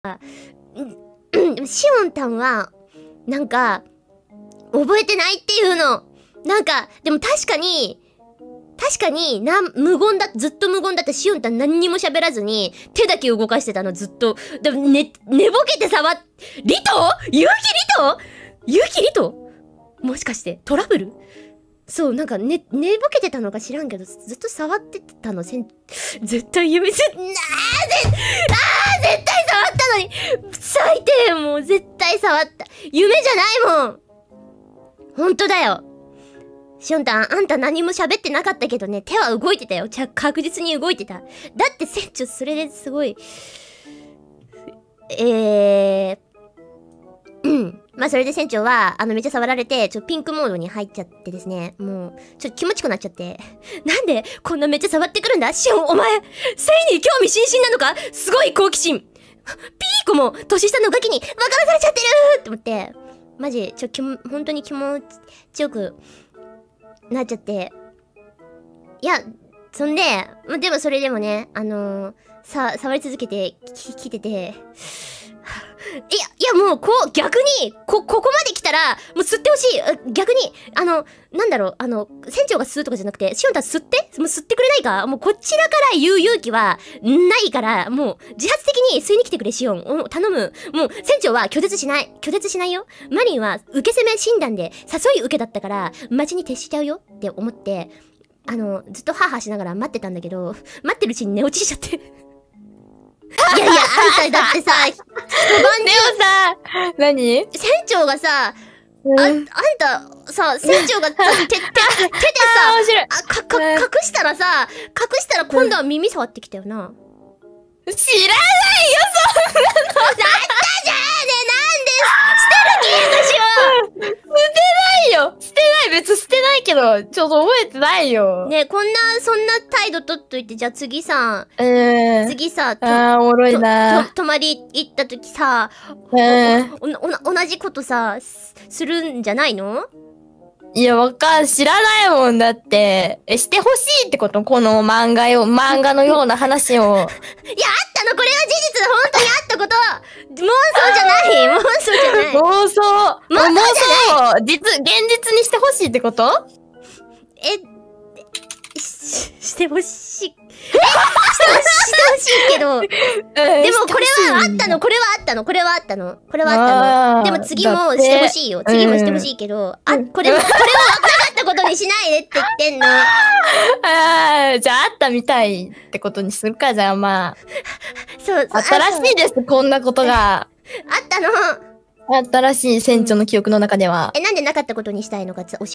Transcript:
シオンタンは、なんか、覚えてないっていうの。なんか、でも確かに、無言だ、ずっと無言だってシオンタン何にも喋らずに、手だけ動かしてたのずっと。でも寝ぼけてリト結城リトもしかして、トラブルそう、なんか寝ぼけてたのか知らんけど、ずっと触ってたの、絶対絶対触ったのに最低もう絶対触った。夢じゃないもんほんとだよ。シオンタン、あんた何も喋ってなかったけどね、手は動いてたよ。確実に動いてた。だって船長、それですごい、まあそれで船長は、めっちゃ触られて、ピンクモードに入っちゃってですね、もう、気持ちよくなっちゃって。なんで、こんなめっちゃ触ってくるんだシオン、お前、セイに興味津々なのかすごい好奇心。ピーコも、年下のガキに、分からされちゃってるって思って、マジ、本当に気持ちよく、なっちゃって。いや、そんで、でもそれでもね、触り続けて、来てて、いやもう、逆に、ここまで来たら、もう吸ってほしい。逆に、なんだろう、船長が吸うとかじゃなくて、シオンタン吸って？もう吸ってくれないか？もうこちらから言う勇気は、ないから、もう、自発的に吸いに来てくれ、シオン。頼む。もう、船長は拒絶しない。拒絶しないよ。マリンは、受け攻め診断で、誘い受けだったから、待ちに徹しちゃうよって思って、ずっとハーハーしながら待ってたんだけど、待ってるうちに寝落ちしちゃって。いや、あんただってさ、一晩でもさ、何？ 船長がさ、あんた、さ、船長が手でさ、 面白い。 隠したら今度は耳触ってきたよな。 知らないよ、そんなの。 だったじゃんね、なんで捨てる気がしよう。 捨てない、別に捨てないけど、ちょっと覚えてないよ。 ねえ、そんな態度取っといて、じゃあ次さ、おもろいな。 泊まり行った時さ、同じことさ、するんじゃないの？ いや、知らないもんだって。してほしいってこと？この漫画のような話を。いや、あったのこれは事実本当にあったこと妄想じゃない妄想現実にしてほしいってこと？ してほしい。してほしいけど。でもこれはあったの。でも次もしてほしいよ。次もしてほしいけど、これは分かったことにしないでって言ってんの。 じゃああったみたいってことにするか、じゃあまあ。 そう、 新しいです、こんなことが。 あったの。 新しい船長の記憶の中では。 なんでなかったことにしたいのか教えて。